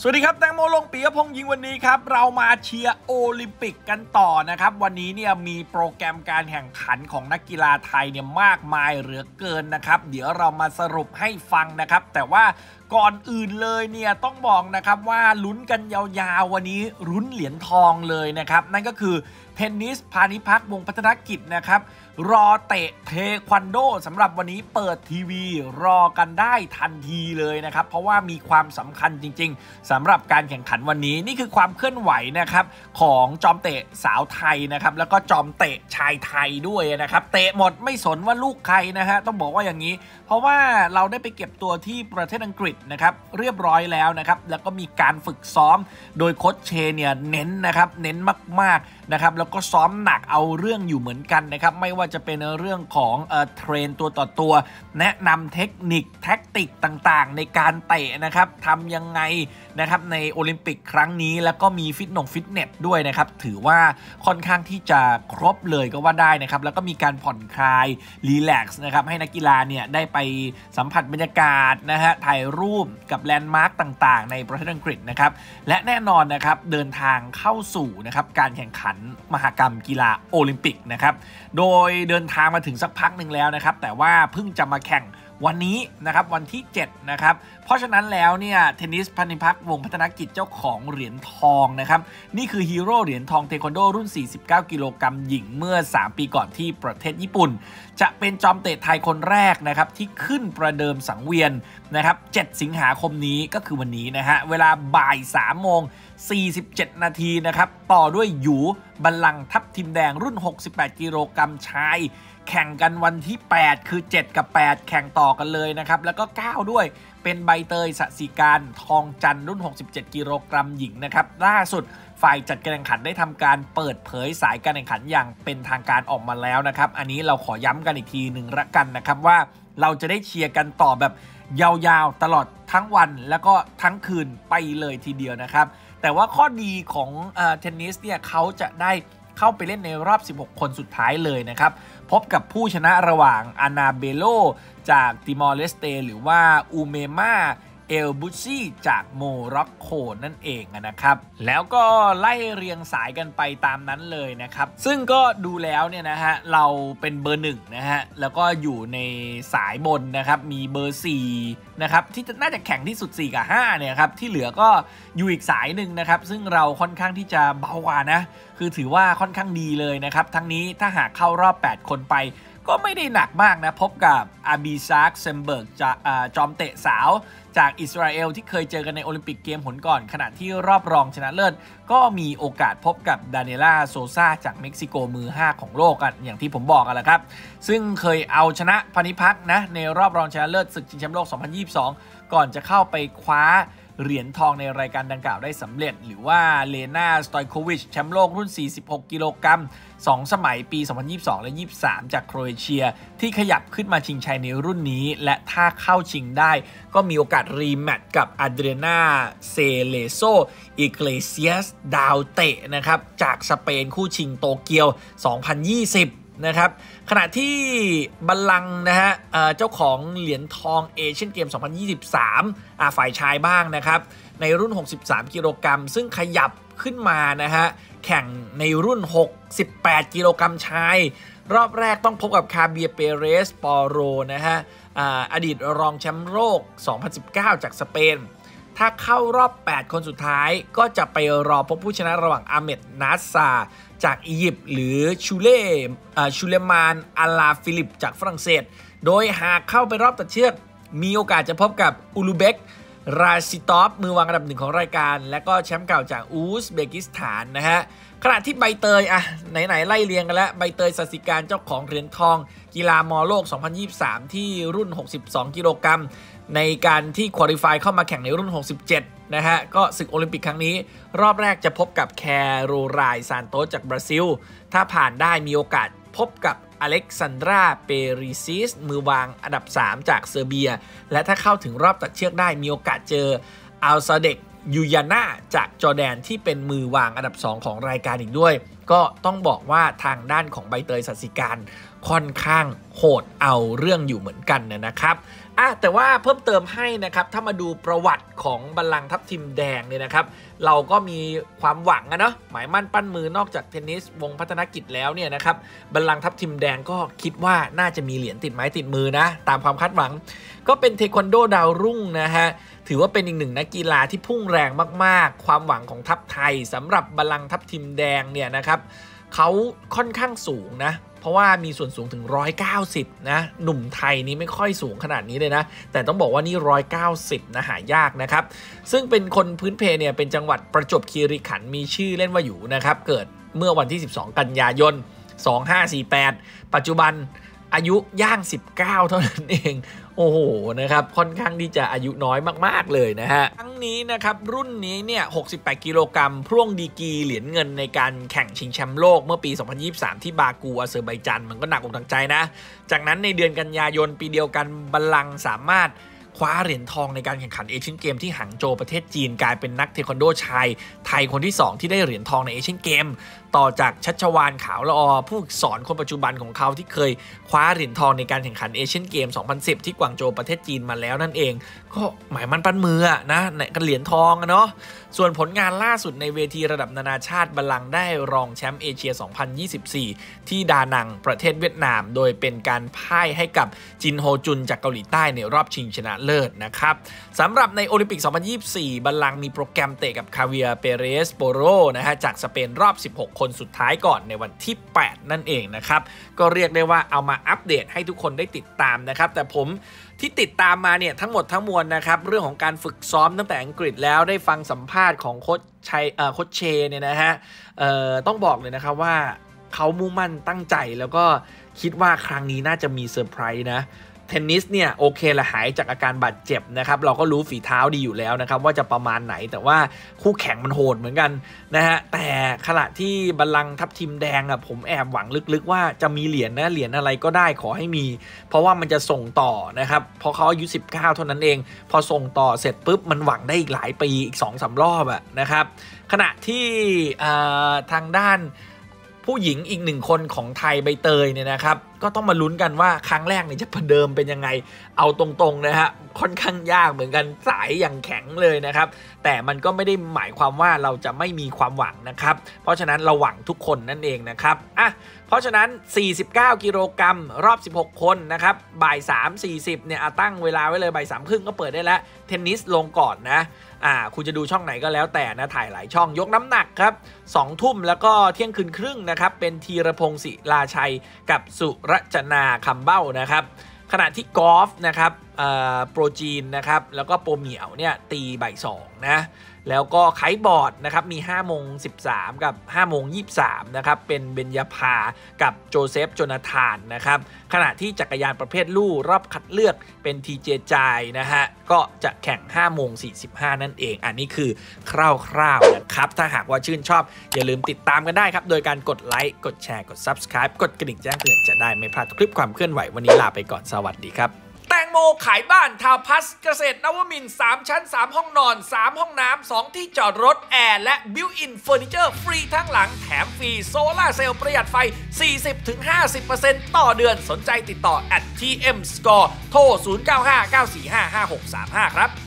สวัสดีครับแตงโมลงปิยพงษ์ยิงวันนี้ครับเรามาเชียร์โอลิมปิกกันต่อนะครับวันนี้เนี่ยมีโปรแกรมการแข่งขันของนักกีฬาไทยเนี่ยมากมายเหลือเกินนะครับเดี๋ยวเรามาสรุปให้ฟังนะครับแต่ว่าก่อนอื่นเลยเนี่ยต้องบอกนะครับว่าลุ้นกันยาวๆวันนี้ลุ้นเหรียญทองเลยนะครับนั่นก็คือเทนนิสพานิพักษ์วงศ์พัฒนกิจนะครับรอเตะเทควันโดสำหรับวันนี้เปิดทีวีรอกันได้ทันทีเลยนะครับเพราะว่ามีความสำคัญจริงๆสำหรับการแข่งขันวันนี้นี่คือความเคลื่อนไหวนะครับของจอมเตะสาวไทยนะครับแล้วก็จอมเตะชายไทยด้วยนะครับเตะหมดไม่สนว่าลูกใครนะฮะต้องบอกว่าอย่างนี้เพราะว่าเราได้ไปเก็บตัวที่ประเทศอังกฤษนะครับเรียบร้อยแล้วนะครับแล้วก็มีการฝึกซ้อมโดยโค้ชเชเนี่ยเน้นนะครับเน้นมากๆนะครับแล้วก็ซ้อมหนักเอาเรื่องอยู่เหมือนกันนะครับไม่ว่าจะเป็นเรื่องของเทรนตัวต่อตัวแนะนำเทคนิคแท็กติกต่างๆในการเตะนะครับทำยังไงนะครับในโอลิมปิกครั้งนี้แล้วก็มีฟิตเนสด้วยนะครับถือว่าค่อนข้างที่จะครบเลยก็ว่าได้นะครับแล้วก็มีการผ่อนคลายรีแลกซ์นะครับให้นักกีฬาเนี่ยได้ไปสัมผัสบรรยากาศนะฮะถ่ายรูปกับแลนด์มาร์คต่างๆในประเทศอังกฤษนะครับและแน่นอนนะครับเดินทางเข้าสู่นะครับการแข่งขันมหกรรมกีฬาโอลิมปิกนะครับโดยเดินทางมาถึงสักพักหนึ่งแล้วนะครับแต่ว่าเพิ่งจะมาแข่งวันนี้นะครับวันที่7นะครับเพราะฉะนั้นแล้วเนี่ยเทนนิสพานิพักษ์วงศ์พัฒนกิจเจ้าของเหรียญทองนะครับนี่คือฮีโร่เหรียญทองเทควันโดรุ่น49กิโลกรัมหญิงเมื่อ3ปีก่อนที่ประเทศญี่ปุ่นจะเป็นจอมเตะไทยคนแรกนะครับที่ขึ้นประเดิมสังเวียนนะครับ7สิงหาคมนี้ก็คือวันนี้นะฮะเวลาบ่าย3:47 นาทีนะครับต่อด้วยหยูบัลลังก์ทัพทิมแดงรุ่น68กิโลกรัมชายแข่งกันวันที่8คือ7กับ8แข่งต่อกันเลยนะครับแล้วก็9ด้วยเป็นใบเตยสศิการทองจันทร์รุ่น67กิโลกรัมหญิงนะครับล่าสุดฝ่ายจัดการแข่งขันได้ทำการเปิดเผยสายการแข่งขันอย่างเป็นทางการออกมาแล้วนะครับอันนี้เราขอย้ำกันอีกทีหนึ่งละกันนะครับว่าเราจะได้เชียร์กันต่อแบบยาวๆตลอดทั้งวันแล้วก็ทั้งคืนไปเลยทีเดียวนะครับแต่ว่าข้อดีของเทนนิสเนี่ยเขาจะได้เข้าไปเล่นในรอบ16คนสุดท้ายเลยนะครับพบกับผู้ชนะระหว่างอานาเบโลจากติมอร์เลสเตหรือว่าอูเมมาเอลบุซี่จากโมร็อกโกนั่นเองนะครับแล้วก็ไล่เรียงสายกันไปตามนั้นเลยนะครับซึ่งก็ดูแล้วเนี่ยนะฮะเราเป็นเบอร์1นะฮะแล้วก็อยู่ในสายบนนะครับมีเบอร์4นะครับที่น่าจะแข่งที่สุด4กับ5เนี่ยครับที่เหลือก็อยู่อีกสายหนึ่งนะครับซึ่งเราค่อนข้างที่จะเบากว่านะคือถือว่าค่อนข้างดีเลยนะครับทั้งนี้ถ้าหากเข้ารอบ8คนไปก็ไม่ได้หนักมากนะพบกับอาบีซาร์กเซมเบิร์กจอมเตะสาวจากอิสราเอลที่เคยเจอกันในโอลิมปิกเกมผลก่อนขณะที่รอบรองชนะเลิศก็มีโอกาสพบกับดาเนล่าโซซาจากเม็กซิโกมือ5ของโลกกันอย่างที่ผมบอกกันแหละครับซึ่งเคยเอาชนะพานิพักษ์นะในรอบรองชนะเลิศศึกชิงแชมป์โลก2022ก่อนจะเข้าไปคว้าเหรียญทองในรายการดังกล่าวได้สำเร็จหรือว่าเลนาสตอยโควิชแชมป์โลกรุ่น46กิโลกรัม2สมัยปี2022และ23จากโครเอเชียที่ขยับขึ้นมาชิงชัยในรุ่นนี้และถ้าเข้าชิงได้ก็มีโอกาสรีแมตช์กับอาเดรียนาเซเลโซอิเกเลเซียสดาวเตะนะครับจากสเปนคู่ชิงโตเกียว2020นะครับขณะที่บัลลังก์นะฮะเจ้าของเหรียญทองเอเชียนเกม2023ฝ่ายชายบ้างนะครับในรุ่น63กิโลกรัมซึ่งขยับขึ้นมานะฮะแข่งในรุ่น68กิโลกรัมชายรอบแรกต้องพบกับคาเบียเปเรสปอโรนะฮะอดีตรองแชมป์โลก2019จากสเปนถ้าเข้ารอบ8คนสุดท้ายก็จะไปรอพบผู้ชนะระหว่างอาเมดนาซาจากอียิปต์หรือชูเลมานอาลาฟิลิปจากฝรั่งเศสโดยหากเข้าไปรอบตัดเชือกมีโอกาสจะพบกับอูลูเบกราซิตอฟมือวางอันดับ1ของรายการและก็แชมป์เก่าจากอูซเบกิสถานนะฮะขณะที่ใบเตยไหนไล่เรียงกันแล้วใบเตยสศิการเจ้าของเหรียญทองกีฬามอโลก2023ที่รุ่น62กิโลกรัมในการที่ควอลิฟายเข้ามาแข่งในรุ่น67นะฮะก็ศึกโอลิมปิกครั้งนี้รอบแรกจะพบกับแคโรไลน์ซานโตสจากบราซิลถ้าผ่านได้มีโอกาสพบกับอเล็กซานดราเปริซิสมือวางอันดับ3จากเซอร์เบียและถ้าเข้าถึงรอบตัดเชือกได้มีโอกาสเจออัลซาเดกยูยาน่าจากจอร์แดนที่เป็นมือวางอันดับ2ของรายการอีกด้วยก็ต้องบอกว่าทางด้านของใบเตยสศิการค่อนข้างโหดเอาเรื่องอยู่เหมือนกันนะครับแต่ว่าเพิ่มเติมให้นะครับถ้ามาดูประวัติของบัลลังก์ทัพทิมแดงเนี่ยนะครับเราก็มีความหวังเนาะหมายมั่นปั้นมือนอกจากเทนนิสวงพัฒนกิจแล้วเนี่ยนะครับบัลลังก์ทัพทิมแดงก็คิดว่าน่าจะมีเหรียญติดไม้ติดมือนะตามความคาดหวังก็เป็นเทควันโดดาวรุ่งนะฮะถือว่าเป็นอีกหนึ่งนักกีฬาที่พุ่งแรงมากๆความหวังของทัพไทยสำหรับบัลลังก์ทัพทิมแดงเนี่ยนะครับเขาค่อนข้างสูงนะเพราะว่ามีส่วนสูงถึง190นะหนุ่มไทยนี้ไม่ค่อยสูงขนาดนี้เลยนะแต่ต้องบอกว่านี่190นะหายากนะครับซึ่งเป็นคนพื้นเพเนี่ยเป็นจังหวัดประจวบคีรีขันธ์มีชื่อเล่นว่าอยู่นะครับเกิดเมื่อวันที่12กันยายน2548ปัจจุบันอายุย่าง19เท่านั้นเองโอ้โหนะครับค่อนข้างที่จะอายุน้อยมากๆเลยนะฮะทั้งนี้นะครับรุ่นนี้เนี่ย68กิโลกรัมพร่วงดีกรีเหรียญเงินในการแข่งชิงแชมป์โลกเมื่อปี2023ที่บากูอาเซอร์ไบจานมันก็หนักอกหนักใจนะจากนั้นในเดือนกันยายนปีเดียวกันบัลลังก์สามารถคว้าเหรียญทองในการแข่งขันเอเชียนเกมที่หังโจวประเทศจีนกลายเป็นนักเทควันโดชายไทยคนที่2ที่ได้เหรียญทองในเอเชียนเกมต่อจากชัชวาลขาวละอผู้สอนคนปัจจุบันของเขาที่เคยคว้าเหรียญทองในการแข่งขันเอเชียนเกม2010ที่กวางโจวประเทศจีนมาแล้วนั่นเองก็หมายมั่นปั้นมือนะกันเหรียญทองเนาะส่วนผลงานล่าสุดในเวทีระดับนานาชาติบัลลังก์ได้รองแชมป์เอเชีย2024ที่ดานังประเทศเวียดนามโดยเป็นการพ่ายให้กับจินโฮจุนจากเกาหลีใต้ในรอบชิงชนะเลิศนะครับสำหรับในโอลิมปิก2024บัลลังก์มีโปรแกรมเตะกับคาเวียเปเรสโปโรนะฮะจากสเปนรอบ16คนสุดท้ายก่อนในวันที่8นั่นเองนะครับก็เรียกได้ว่าเอามาอัปเดตให้ทุกคนได้ติดตามนะครับแต่ผมที่ติดตามมาเนี่ยทั้งหมดทั้งมวลนะครับเรื่องของการฝึกซ้อมตั้งแต่อังกฤษแล้วได้ฟังสัมภาษณ์ของโค้ชเชเนี่ยนะฮะต้องบอกเลยนะครับว่าเขามุ่งมั่นตั้งใจแล้วก็คิดว่าครั้งนี้น่าจะมีเซอร์ไพรส์นะเทนนิสเนี่ยโอเคละหายจากอาการบาดเจ็บนะครับเราก็รู้ฝีเท้าดีอยู่แล้วนะครับว่าจะประมาณไหนแต่ว่าคู่แข่งมันโหดเหมือนกันนะฮะแต่ขณะที่บัลลังก์ทัพทิมแดงผมแอบหวังลึกๆว่าจะมีเหรียญนะเหรียญอะไรก็ได้ขอให้มีเพราะว่ามันจะส่งต่อนะครับพอเขาอายุ19เท่านั้นเองพอส่งต่อเสร็จปุ๊บมันหวังได้อีกหลายปีอีก 2-3 รอบนะครับขณะที่ทางด้านผู้หญิงอีก1คนของไทยใบเตยเนี่ยนะครับก็ต้องมาลุ้นกันว่าครั้งแรกเนี่ยจะประเดิมเป็นยังไงเอาตรงๆนะฮะค่อนข้างยากเหมือนกันสายอย่างแข็งเลยนะครับแต่มันก็ไม่ได้หมายความว่าเราจะไม่มีความหวังนะครับเพราะฉะนั้นเราหวังทุกคนนั่นเองนะครับเพราะฉะนั้น49กิโลกรัมรอบ16คนนะครับบ่าย3:40เนี่ยตั้งเวลาไว้เลยบ่าย3:30ก็เปิดได้แล้วเทนนิสลงก่อนนะคุณจะดูช่องไหนก็แล้วแต่นะถ่ายหลายช่องยกน้ำหนักครับ2 ทุ่มแล้วก็เที่ยงคืนครึ่งนะครับเป็นธีรพงศ์ศิลาชัยกับสุรจนาคำเบ้านะครับขณะที่กอล์ฟนะครับโปรจีนนะครับแล้วก็โปรเหมียวเนี่ยตีบ่าย2นะแล้วก็ไคท์บอร์ดนะครับมี5:13กับ5:23นะครับเป็นเบญญาภากับโจเซฟโจนาธานนะครับขณะที่จักรยานประเภทลู่รอบคัดเลือกเป็นทีเจจายนะฮะก็จะแข่ง5:45นั่นเองอันนี้คือคร่าวๆนะครับถ้าหากว่าชื่นชอบอย่าลืมติดตามกันได้ครับโดยการกดไลค์กดแชร์กด Subscribe กดกระดิ่งแจ้งเตือนจะได้ไม่พลาดคลิปความเคลื่อนไหววันนี้ลาไปก่อนสวัสดีครับแตงโมขายบ้านทาวน์พลัสเกษตรนวมินทร์3ชั้น3ห้องนอน3ห้องน้ำ2ที่จอดรถแอร์และบิวอินเฟอร์นิเจอร์ฟรีทั้งหลังแถมฟรีโซล่าเซลล์ประหยัดไฟ 40-50% ต่อเดือนสนใจติดต่อ @tmscore โทร 0959455635 ครับ